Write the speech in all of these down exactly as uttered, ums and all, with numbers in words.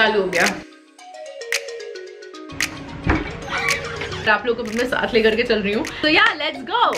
चालू हो गया। आप लोगों को मैं साथ लेकर के चल रही हूँ, तो या let's go.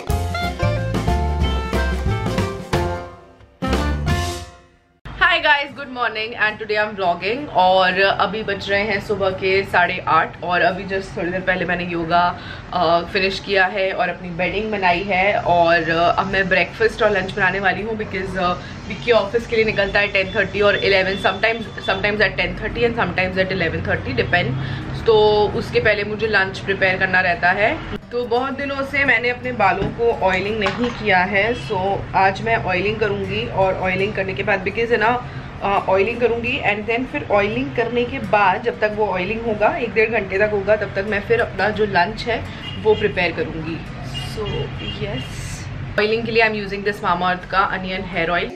Hi guys, good morning and today I am vlogging. और अभी बज रहे हैं सुबह के साढ़े आठ और अभी जस्ट थोड़ी देर पहले मैंने योगा फिनिश किया है और अपनी बेडिंग बनाई है। और अब मैं ब्रेकफास्ट और लंच बनाने वाली हूँ बिकॉज विक्की ऑफिस के लिए निकलता है टेन थर्टी और eleven, sometimes sometimes at ten thirty and sometimes at eleven thirty depend. तो उसके पहले मुझे लंच प्रिपेयर करना रहता है। तो बहुत दिनों से मैंने अपने बालों को ऑयलिंग नहीं किया है, सो आज मैं ऑयलिंग करूँगी। और ऑयलिंग करने के बाद बिकॉज है ना ऑयलिंग करूँगी एंड देन फिर ऑयलिंग करने के बाद जब तक वो ऑयलिंग होगा एक डेढ़ घंटे तक होगा, तब तक मैं फिर अपना जो लंच है वो प्रिपेयर करूँगी। सो यस, ऑयलिंग के लिए I am using this Mamaearth का onion hair oil.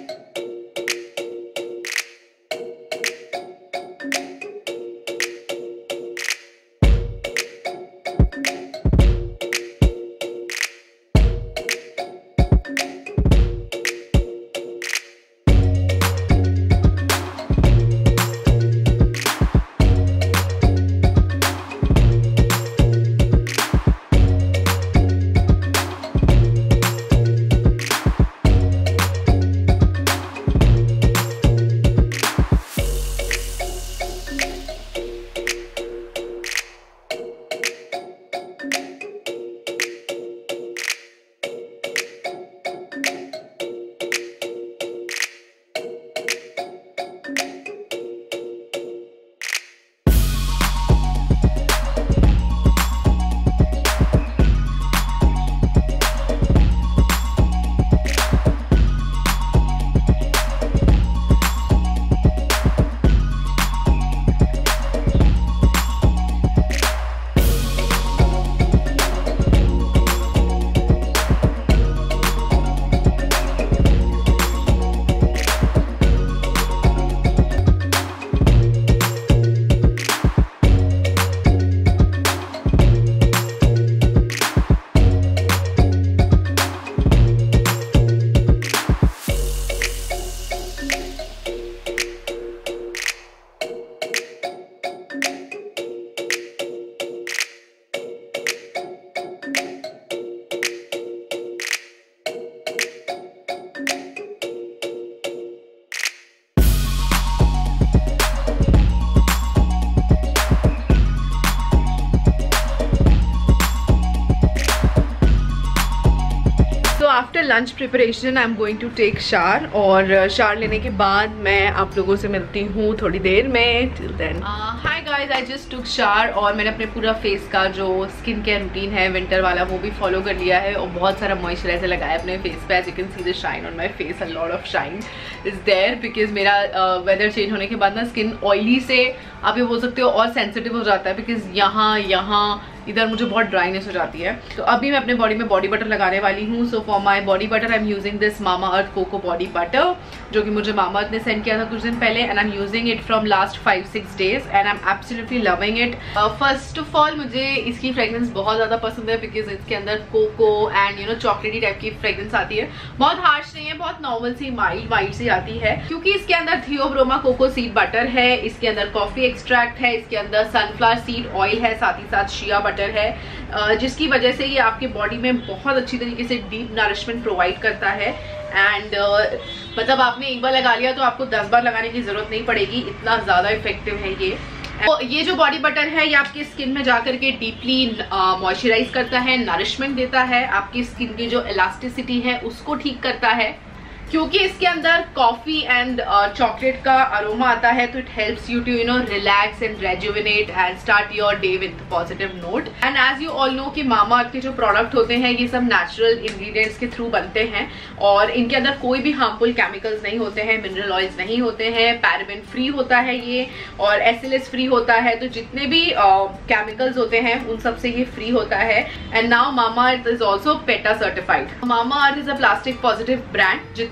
After lunch preparation I am going to take shower और शावर लेने के बाद मैं आप लोगों से मिलती हूँ थोड़ी देर में। Till then hi guys, I just took shower और मैंने अपने पूरा फेस का जो स्किन केयर रूटीन है विंटर वाला वो भी फॉलो कर लिया है और बहुत सारा मॉइस्चराइजर लगाया अपने फेस पे। As you can see the shine on my face, a lot of shine is there because मेरा वेदर uh, चेंज होने के बाद ना स्किन ऑयली से आप ये बोल सकते हो और सेंसिटिव हो जाता है बिकॉज यहाँ यहाँ इधर मुझे बहुत ड्राइनेस हो जाती है। तो अभी मैं अपने बॉडी में बॉडी बटर लगाने वाली हूँ। So for my body butter I am using this Mamaearth cocoa body butter जो कि मुझे मामाअर्थ ने सेंड किया था कुछ दिन पहले and I am using it from last five six days and I am absolutely loving it. First of all मुझे इसकी फ्रेग्रेंस बहुत ज़्यादा पसंद है बिकॉज इसके अंदर cocoa and you know chocolaty type की फ्रेग्रेंस आती है। बहुत हार्श नहीं है, बहुत नॉर्मल सी माइल्ड माइल्ड सी आती है क्योंकि इसके अंदर थियोब्रोमा कोको सीड बटर है, इसके अंदर कॉफी एक्सट्रैक्ट है, इसके अंदर सनफ्लावर सीड ऑयल है, साथ ही साथ शिया बटर है, जिसकी वजह से ये आपके बॉडी में बहुत अच्छी तरीके से डीप नरिशमेंट प्रोवाइड करता है। एंड uh, मतलब आपने एक बार लगा लिया तो आपको दस बार लगाने की जरूरत नहीं पड़ेगी, इतना ज्यादा इफेक्टिव है ये। तो ये जो बॉडी बटर है ये आपकी स्किन में जाकर के डीपली मॉइस्चराइज करता है, नरिशमेंट देता है, आपकी स्किन की जो इलास्टिसिटी है उसको ठीक करता है क्योंकि इसके अंदर कॉफी एंड चॉकलेट का अरोमा आता है। तो it helps you to you know relax and rejuvenate and start your day with positive note. And as you all know कि मामाअर्थ के जो प्रोडक्ट होते हैं ये सब नेचुरल इंग्रेडिएंट्स के थ्रू बनते हैं और इनके अंदर कोई भी हार्मफुल केमिकल्स नहीं होते हैं, मिनरल ऑयल्स नहीं होते हैं, पैराबेन फ्री होता है ये और एसएलएस फ्री होता है। तो जितने भी केमिकल्स uh, होते हैं उन सब से ये फ्री होता है। And now Mamaearth is also PETA certified. Mamaearth is a plastic positive brand. जितना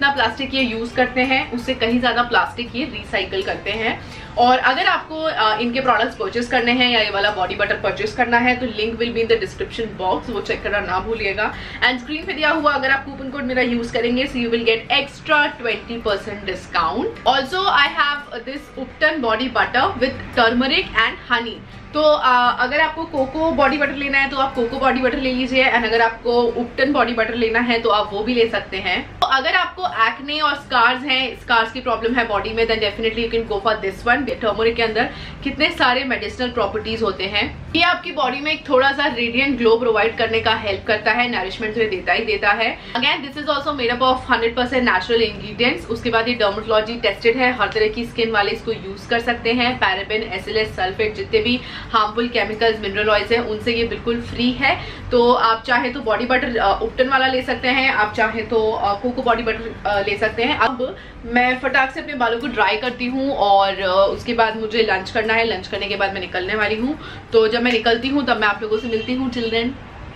जितना प्लास्टिक ये यूज करते हैं उससे कहीं ज्यादा प्लास्टिक ये रिसाइकल करते हैं। और अगर आपको uh, इनके प्रोडक्ट्स परचेस करने हैं या ये वाला बॉडी बटर परचेस करना है तो link will be in the description box, वो चेक करना ना भूलिएगा। एंड स्क्रीन पे दिया हुआ अगर आप कूपन कोड मेरा यूज करेंगे so you will get extra twenty percent discount. Also I have this ubtan body butter with turmeric and honey. तो आ, अगर आपको कोको बॉडी बटर लेना है तो आप कोको बॉडी बटर ले लीजिए, एंड अगर आपको उपटन बॉडी बटर लेना है तो आप वो भी ले सकते हैं। तो अगर आपको एक्ने और स्कार्स हैं, स्कार्स की प्रॉब्लम है बॉडी में, then definitely you can go for this one. Turmeric के अंदर कितने सारे मेडिसिनल प्रॉपर्टीज होते हैं, ये आपकी बॉडी में एक थोड़ा सा रेडिएंट ग्लो प्रोवाइड करने का हेल्प करता है, नरिशमेंट तो देता ही देता है। Again this is also made up of hundred percent natural ingredients. उसके बाद ये डर्मेटोलॉजी टेस्टेड है, हर तरह की स्किन वाले इसको यूज कर सकते हैं। पैराबेन, एसिलेस, सल्फेट, जितने भी हार्मफुल केमिकल्स, मिनरल ऑयल्स हैं उनसे ये बिल्कुल फ्री है। तो आप चाहे तो बॉडी बटर उपटन वाला ले सकते हैं, आप चाहे तो कोको बॉडी बटर ले सकते हैं। अब मैं फटाक से अपने बालों को ड्राई करती हूँ और उसके बाद मुझे लंच करना है। लंच करने के बाद मैं निकलने वाली हूँ, तो जब मैं निकलती हूँ तब मैं आप लोगों से मिलती हूँ। Till then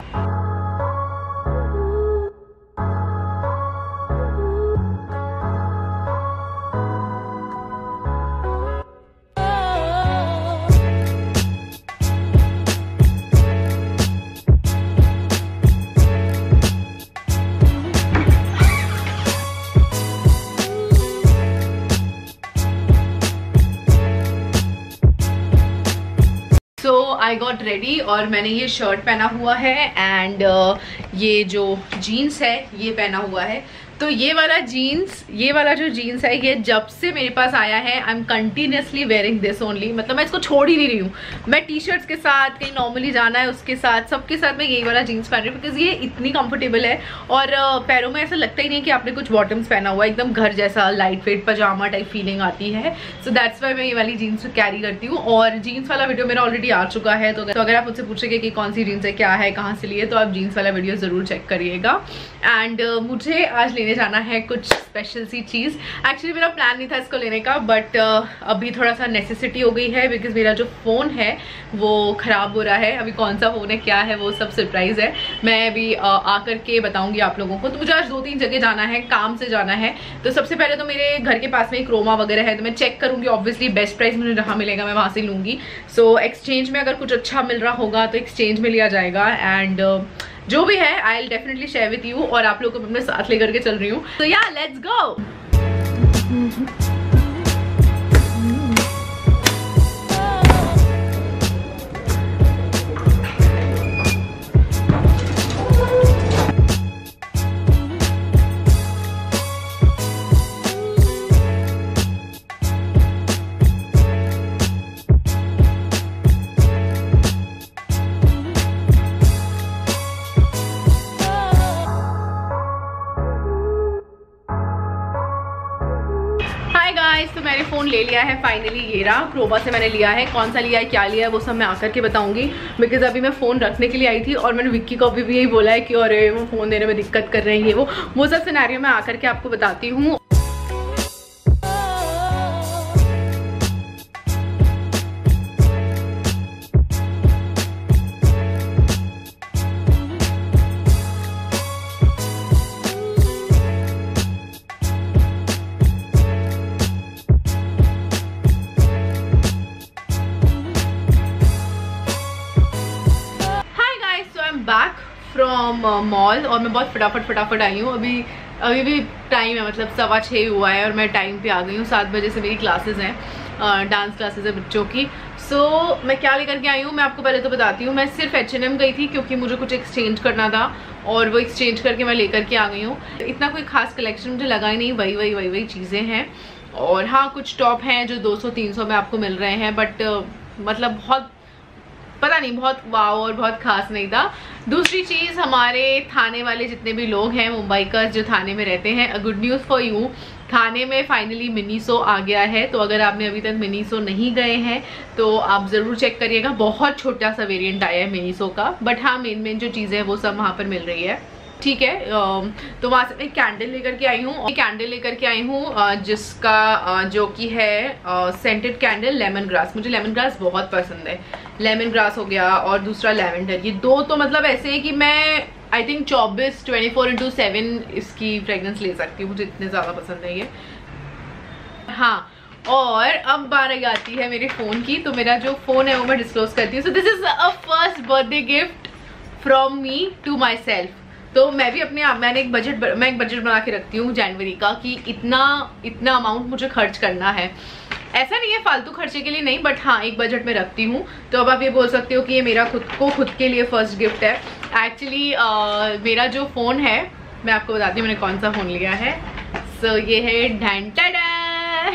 so I got ready और मैंने ये शर्ट पहना हुआ है एंड uh, ये जो जीन्स है ये पहना हुआ है। तो ये वाला जीन्स ये वाला जो जीन्स है ये जब से मेरे पास आया है I am continuously wearing this only, मतलब मैं इसको छोड़ ही नहीं रही हूँ। मैं टी शर्ट्स के साथ, कहीं नॉर्मली जाना है उसके साथ, सबके साथ मैं यही वाला जीन्स पहन रही हूँ बिकॉज ये इतनी कंफर्टेबल है और पैरों में ऐसा लगता ही नहीं कि आपने कुछ बॉटम्स पहना हुआ है, एकदम घर जैसा लाइट वेट पजामा टाइप फीलिंग आती है। सो दैट्स वाई मैं ये वाली जीन्स कैरी करती हूँ। और जीन्स वाला वीडियो मेरा ऑलरेडी आ चुका है, तो अगर आप मुझसे पूछेंगे कि कौन सी जीन्स है, क्या है, कहाँ से लिए, तो आप जीन्स वाला वीडियो जरूर चेक करिएगा। एंड uh, मुझे आज लेने जाना है कुछ स्पेशल सी चीज़। एक्चुअली मेरा प्लान नहीं था इसको लेने का, बट uh, अभी थोड़ा सा नेसेसिटी हो गई है बिकॉज मेरा जो फ़ोन है वो ख़राब हो रहा है। अभी कौन सा फ़ोन है, क्या है, वो सब सरप्राइज़ है, मैं अभी uh, आकर के बताऊंगी आप लोगों को। तो मुझे आज दो तीन जगह जाना है, काम से जाना है। तो सबसे पहले तो मेरे घर के पास में एक क्रोमा वगैरह है, तो मैं चेक करूँगी, ऑब्वियसली बेस्ट प्राइस मुझे जहाँ मिलेगा मैं वहाँ से लूँगी। सो so, एक्सचेंज में अगर कुछ अच्छा मिल रहा होगा तो एक्सचेंज में लिया जाएगा। एंड uh, जो भी है I will definitely share with you, और आप लोगों को अपने साथ लेकर के चल रही हूँ। तो या लेट्स गो। तो मैंने फ़ोन ले लिया है फाइनली, ये रहा। क्रोमा से मैंने लिया है, कौन सा लिया है, क्या लिया है, वो सब मैं आकर के बताऊंगी। बिकॉज अभी मैं फ़ोन रखने के लिए आई थी और मैंने विक्की को अभी भी यही बोला है कि अरे वो फ़ोन देने में दिक्कत कर रहे हैं, ये वो वो सब सिनेरियो मैं आकर के आपको बताती हूँ। बैक फ्रॉम मॉल और मैं बहुत फटाफट फटाफट आई हूँ। अभी अभी भी टाइम है, मतलब सवा छः हुआ है और मैं टाइम पे आ गई हूँ। सात बजे से मेरी क्लासेस हैं, डांस क्लासेस है बच्चों की। सो so, मैं क्या लेकर के आई हूँ मैं आपको पहले तो बताती हूँ। मैं सिर्फ एच एन एम गई थी क्योंकि मुझे कुछ एक्सचेंज करना था और वो एक्सचेंज करके मैं लेकर के आ गई हूँ। इतना कोई खास कलेक्शन मुझे लगा ही नहीं, वही वही वही वही चीज़ें हैं। और हाँ, कुछ टॉप हैं जो दो सौ तीन सौ में आपको मिल रहे हैं, बट मतलब बहुत पता नहीं, बहुत वाव और बहुत खास नहीं था। दूसरी चीज़, हमारे थाने वाले जितने भी लोग हैं मुंबई का जो थाने में रहते हैं, good news for you, Thane में फाइनली मिनीसो आ गया है। तो अगर आपने अभी तक मिनीसो नहीं गए हैं तो आप ज़रूर चेक करिएगा। बहुत छोटा सा वेरिएंट आया है मिनीसो का, बट हाँ मेन मेन जो चीज़ें हैं वो सब वहाँ पर मिल रही है, ठीक है। तो वहाँ से मैं कैंडल लेकर के आई हूँ, कैंडल लेकर के आई हूँ जिसका जो कि है सेंटेड कैंडल लेमन ग्रास। मुझे लेमन ग्रास बहुत पसंद है, लेमन ग्रास हो गया और दूसरा लेवेंडर। ये दो तो मतलब ऐसे है कि मैं आई थिंक चौबीस ट्वेंटी फोर इंटू सेवन इसकी फ्रेगनेंस ले सकती हूँ, मुझे इतने ज़्यादा पसंद है ये। हाँ, और अब बारी आती है मेरे फ़ोन की। तो मेरा जो फ़ोन है वो मैं डिस्क्लोज करती हूँ। So this is a first birthday gift from me to myself. तो मैं भी अपने आप मैंने एक बजट मैं एक बजट बना के रखती हूँ जनवरी का कि इतना इतना अमाउंट मुझे खर्च करना है। ऐसा नहीं है फालतू खर्चे के लिए नहीं, बट हाँ एक बजट में रखती हूँ। तो अब आप ये बोल सकते हो कि ये मेरा खुद को खुद के लिए फर्स्ट गिफ्ट है। एक्चुअली uh, मेरा जो फ़ोन है, मैं आपको बताती हूँ मैंने कौन सा फ़ोन लिया है। सो so, ये है ढैन टैडा,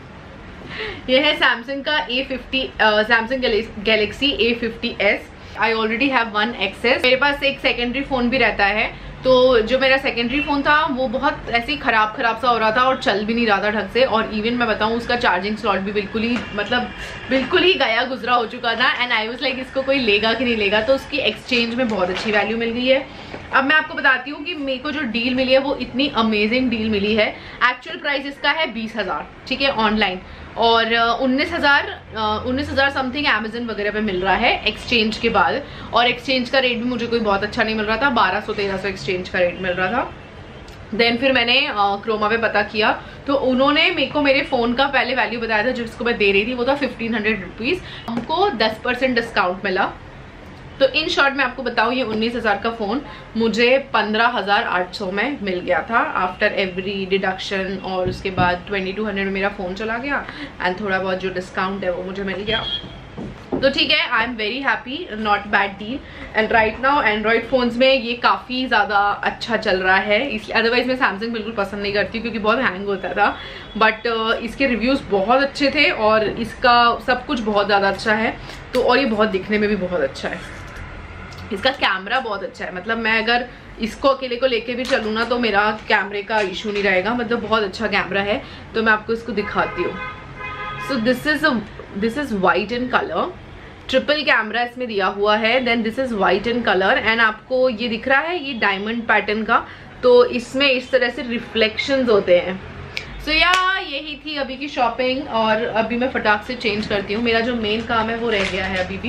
ये है सैमसंग का A fifty Samsung Galaxy A fifty S. I already have one access. मेरे पास एक सेकेंडरी फ़ोन भी रहता है। तो जो मेरा सेकेंडरी फ़ोन था वो बहुत ऐसे ही ख़राब ख़राब सा हो रहा था और चल भी नहीं रहा था ढंग से। और इवन मैं बताऊँ उसका चार्जिंग स्लॉट भी बिल्कुल ही मतलब बिल्कुल ही गया गुजरा हो चुका था। एंड आई वाज लाइक इसको कोई लेगा कि नहीं लेगा। तो उसकी एक्सचेंज में बहुत अच्छी वैल्यू मिल गई है। अब मैं आपको बताती हूँ कि मेरे को जो डील मिली है वो इतनी अमेजिंग डील मिली है। एक्चुअल प्राइस इसका है बीस हज़ार, ठीक है, ऑनलाइन। और उन्नीस हज़ार उन्नीस हज़ार समथिंग अमेजन वगैरह पे मिल रहा है एक्सचेंज के बाद। और एक्सचेंज का रेट भी मुझे कोई बहुत अच्छा नहीं मिल रहा था, बारह सौ तेरह सौ एक्सचेंज का रेट मिल रहा था। देन फिर मैंने क्रोमा पे पता किया तो उन्होंने मेरे को मेरे फ़ोन का पहले वैल्यू बताया था जिसको मैं दे रही थी, वो था फिफ्टीन हंड्रेड रुपीज़। हमको दस परसेंट डिस्काउंट मिला। तो इन शॉर्ट मैं आपको बताऊँ ये उन्नीस हज़ार का फ़ोन मुझे पंद्रह हज़ार आठ सौ में मिल गया था आफ्टर एवरी डिडक्शन। और उसके बाद ट्वेंटी टू हंड्रेड में मेरा फ़ोन चला गया एंड थोड़ा बहुत जो डिस्काउंट है वो मुझे मिल गया। तो ठीक है, I am very happy, not bad deal. And right now Android phones में ये काफ़ी ज़्यादा अच्छा चल रहा है। इसलिए अदरवाइज़ मैं सैमसंग बिल्कुल पसंद नहीं करती क्योंकि बहुत हैंग होता था। बट uh, इसके रिव्यूज़ बहुत अच्छे थे और इसका सब कुछ बहुत ज़्यादा अच्छा है। तो और ये बहुत दिखने में भी बहुत अच्छा है। इसका कैमरा बहुत अच्छा है, मतलब मैं अगर इसको अकेले को लेके भी चलूँ ना तो मेरा कैमरे का इशू नहीं रहेगा, मतलब बहुत अच्छा कैमरा है। तो मैं आपको इसको दिखाती हूँ। So this is this is white in colour, triple camera इसमें दिया हुआ है। Then this is white in colour and आपको ये दिख रहा है ये डायमंड पैटर्न का, तो इसमें इस तरह से रिफ्लेक्शंस होते हैं। सो so, या यही थी अभी की शॉपिंग। और अभी मैं फटाक से चेंज करती हूँ, मेरा जो मेन काम है वो रह गया है अभी भी।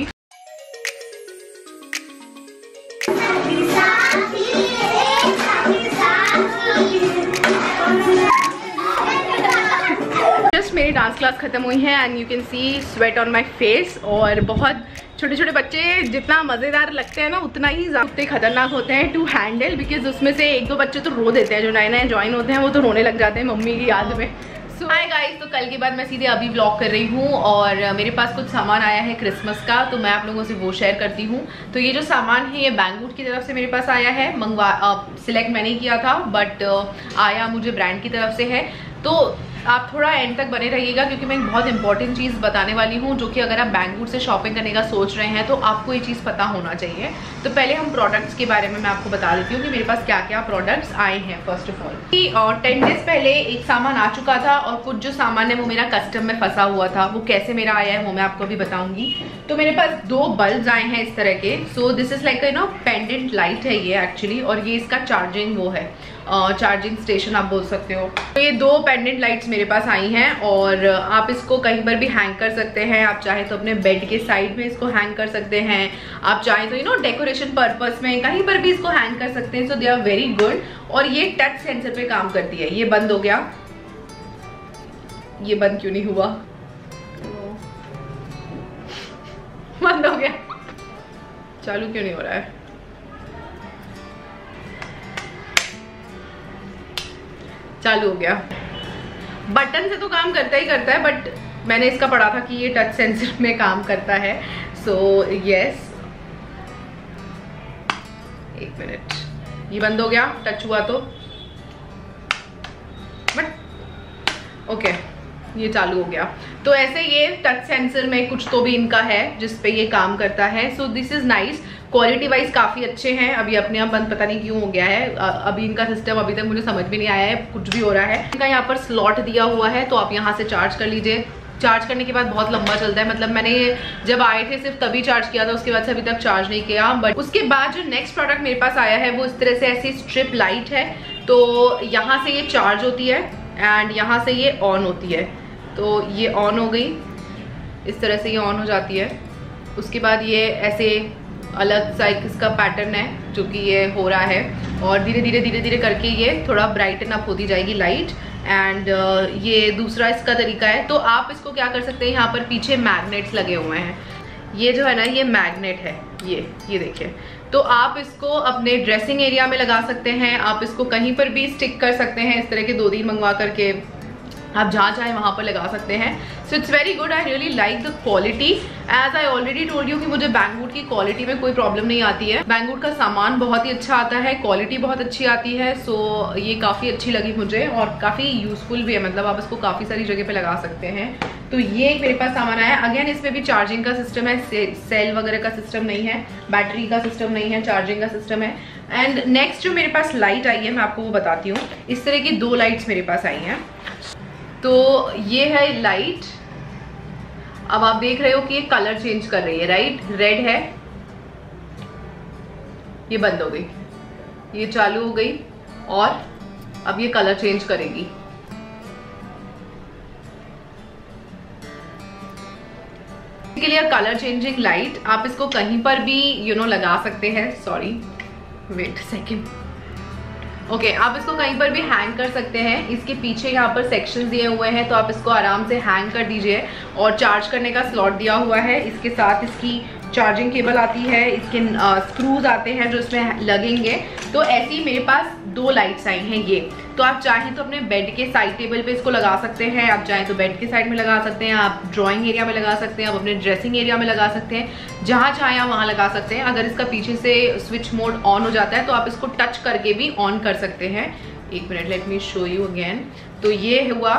जस्ट मेरी डांस क्लास खत्म हुई है and you can see sweat on my face. और बहुत छोटे छोटे बच्चे जितना मज़ेदार लगते हैं ना उतना ही ज़्यादा खतरनाक होते हैं टू हैंडल, बिकॉज उसमें से एक दो बच्चे तो रो देते हैं, जो नए नए ज्वाइन होते हैं वो तो रोने लग जाते हैं मम्मी की याद में। सो हाय गाइस, तो कल के बाद मैं सीधे अभी व्लॉग कर रही हूँ और मेरे पास कुछ सामान आया है क्रिसमस का, तो मैं आप लोगों से वो शेयर करती हूँ। तो ये जो सामान है ये बैंगवुड की तरफ से मेरे पास आया है, मंगवा सिलेक्ट मैंने किया था बट आया मुझे ब्रांड की तरफ से है। तो आप थोड़ा एंड तक बने रहिएगा क्योंकि मैं एक बहुत इंपॉर्टेंट चीज़ बताने वाली हूँ जो कि अगर आप बैंगवुड से शॉपिंग करने का सोच रहे हैं तो आपको ये चीज़ पता होना चाहिए। तो पहले हम प्रोडक्ट्स के बारे में मैं आपको बता देती हूँ कि मेरे पास क्या क्या प्रोडक्ट्स आए हैं। फर्स्ट ऑफ ऑल और टेन डेज पहले एक सामान आ चुका था और कुछ जो सामान है वो मेरा कस्टम में फंसा हुआ था, वो कैसे मेरा आया है वो मैं आपको अभी बताऊंगी। तो मेरे पास दो बल्ब आए हैं इस तरह के। So this is like you know pendant light है ये एक्चुअली, और ये इसका चार्जिंग वो है चार्जिंग uh, स्टेशन आप बोल सकते हो। तो ये दो पेंडेंट लाइट्स मेरे पास आई हैं और आप इसको कहीं पर भी हैंग कर सकते हैं। आप चाहे तो अपने बेड के साइड में इसको हैंग कर सकते हैं, आप चाहे तो यू नो डेकोरेशन पर्पस में कहीं पर भी इसको हैंग कर सकते हैं। So they are very good. और ये टच सेंसर पे काम करती है। ये बंद हो गया, ये बंद क्यों नहीं हुआ, बंद हो गया, चालू क्यों नहीं हो रहा है, चालू हो गया। बटन से तो काम करता ही करता है बट मैंने इसका पढ़ा था कि ये टच सेंसर में काम करता है। So so, yes yes. एक मिनट, ये बंद हो गया, टच हुआ तो, बट ओके ये चालू हो गया। तो ऐसे ये टच सेंसर में कुछ तो भी इनका है जिसपे ये काम करता है। So this is nice. Quality wise काफ़ी अच्छे हैं। अभी अपने आप बंद पता नहीं क्यों हो गया है, अभी इनका सिस्टम अभी तक मुझे समझ में नहीं आया है, कुछ भी हो रहा है। इनका यहाँ पर स्लॉट दिया हुआ है तो आप यहाँ से चार्ज कर लीजिए। चार्ज करने के बाद बहुत लंबा चलता है, मतलब मैंने जब आए थे सिर्फ तभी चार्ज किया था, उसके बाद से अभी तक चार्ज नहीं किया। बट उसके बाद जो नेक्स्ट प्रोडक्ट मेरे पास आया है वो इस तरह से ऐसी स्ट्रिप लाइट है। तो यहाँ से ये चार्ज होती है एंड यहाँ से ये ऑन होती है। तो ये ऑन हो गई, इस तरह से ये ऑन हो जाती है। उसके बाद ये ऐसे अलग सा एक इसका पैटर्न है जो कि ये हो रहा है, और धीरे धीरे धीरे धीरे करके ये थोड़ा ब्राइटन अप होती जाएगी लाइट। एंड uh, ये दूसरा इसका तरीका है। तो आप इसको क्या कर सकते हैं, यहाँ पर पीछे मैग्नेट्स लगे हुए हैं, ये जो है ना ये मैग्नेट है, ये ये देखिए। तो आप इसको अपने ड्रेसिंग एरिया में लगा सकते हैं, आप इसको कहीं पर भी स्टिक कर सकते हैं, इस तरह के दो तीन मंगवा करके आप जहाँ चाहें वहाँ पर लगा सकते हैं। So it's very good, I really like the quality. As I already told you कि मुझे बैंगवुड की क्वालिटी में कोई प्रॉब्लम नहीं आती है, बैंगवुड का सामान बहुत ही अच्छा आता है, क्वालिटी बहुत अच्छी आती है। सो so, ये काफ़ी अच्छी लगी मुझे और काफ़ी यूजफुल भी है, मतलब आप इसको काफ़ी सारी जगह पे लगा सकते हैं। तो ये मेरे पास सामान आया। अगेन इसमें भी चार्जिंग का सिस्टम है, से, सेल वगैरह का सिस्टम नहीं है, बैटरी का सिस्टम नहीं है, चार्जिंग का सिस्टम है। एंड नेक्स्ट जो मेरे पास लाइट आई है मैं आपको वो बताती हूँ। इस तरह की दो लाइट्स मेरे पास आई हैं। तो ये है लाइट, अब आप देख रहे हो कि ये कलर चेंज कर रही है, राइट। रेड है, ये बंद हो गई, ये चालू हो गई और अब ये कलर चेंज करेगी। के लिए कलर चेंजिंग लाइट, आप इसको कहीं पर भी यू नो लगा सकते हैं। Sorry wait second. Okay okay, आप इसको कहीं पर भी हैंग कर सकते हैं। इसके पीछे यहाँ पर सेक्शन दिए हुए हैं, तो आप इसको आराम से हैंग कर दीजिए। और चार्ज करने का स्लॉट दिया हुआ है, इसके साथ इसकी चार्जिंग केबल आती है, इसके स्क्रूज आते हैं जो इसमें लगेंगे। तो ऐसी मेरे पास दो लाइट्स आई हैं ये। तो आप चाहें तो अपने बेड के साइड टेबल पे इसको लगा सकते हैं, आप चाहें तो बेड के साइड में लगा सकते हैं, आप ड्राइंग एरिया में लगा सकते हैं, आप अपने ड्रेसिंग एरिया में लगा सकते हैं, जहाँ चाहें आप वहाँ लगा सकते हैं। अगर इसका पीछे से स्विच मोड ऑन हो जाता है तो आप इसको टच करके भी ऑन कर सकते हैं। एक minute, let me show you again. तो ये हुआ,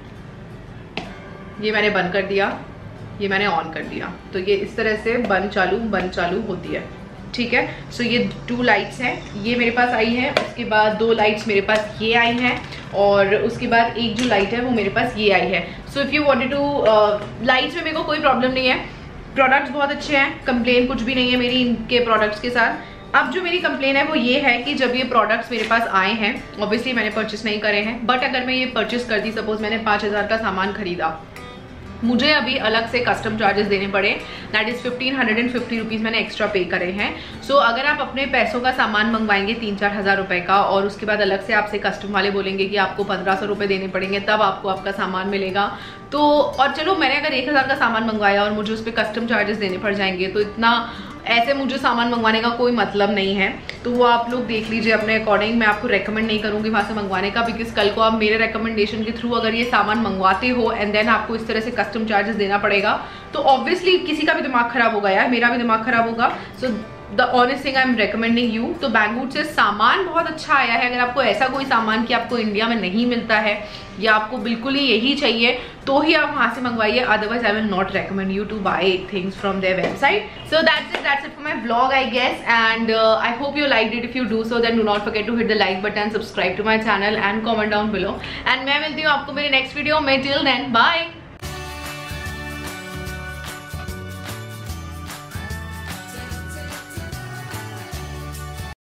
ये मैंने बंद कर दिया, ये मैंने ऑन कर दिया। तो ये इस तरह से बंद चालू बंद चालू होती है, ठीक है। सो so, ये टू लाइट्स हैं, ये मेरे पास आई हैं। उसके बाद दो लाइट्स मेरे पास ये आई हैं, और उसके बाद एक जो लाइट है वो मेरे पास ये आई है। So if you wanted to, lights में मेरे को कोई प्रॉब्लम नहीं है, प्रोडक्ट्स बहुत अच्छे हैं, कंप्लेन कुछ भी नहीं है मेरी इनके प्रोडक्ट्स के साथ। अब जो मेरी कंप्लेन है वो ये है कि जब ये प्रोडक्ट्स मेरे पास आए हैं, ऑब्वियसली मैंने परचेस नहीं करे हैं, बट अगर मैं ये परचेस करती, सपोज मैंने पाँच हज़ार का सामान खरीदा, मुझे अभी अलग से कस्टम चार्जेस देने पड़े, that is fifteen hundred and fifty rupees मैंने एक्स्ट्रा पे करे हैं। सो so, अगर आप अपने पैसों का सामान मंगवाएंगे तीन चार हज़ार रुपये का, और उसके बाद अलग से आपसे कस्टम वाले बोलेंगे कि आपको पंद्रह सौ रुपये देने पड़ेंगे, तब आपको आपका सामान मिलेगा। तो और चलो मैंने अगर एक हज़ार का सामान मंगवाया और मुझे उस पर कस्टम चार्जेस देने पड़ जाएंगे, तो इतना ऐसे मुझे सामान मंगवाने का कोई मतलब नहीं है। तो वो आप लोग देख लीजिए अपने अकॉर्डिंग। मैं आपको रेकमेंड नहीं करूँगी वहाँ से मंगवाने का, बिकॉज कल को आप मेरे रेकमेंडेशन के थ्रू अगर ये सामान मंगवाते हो एंड देन आपको इस तरह से कस्टम चार्जेस देना पड़ेगा, तो ऑब्वियसली किसी का भी दिमाग खराब होगा यार, मेरा भी दिमाग खराब होगा। So the honest thing I am recommending you. तो बैंगवुड से सामान बहुत अच्छा आया है। अगर आपको ऐसा कोई सामान कि आपको इंडिया में नहीं मिलता है या आपको बिल्कुल ही यही चाहिए, तो ही आप वहाँ से मंगवाइए, otherwise I will not recommend you to buy things from their website. So that's it that's it for my vlog I guess, and I hope you liked it. If you do so then do not forget to hit the like button, subscribe to my channel and comment down below. And मैं मिलती हूँ आपको मेरे next video में। Till then bye.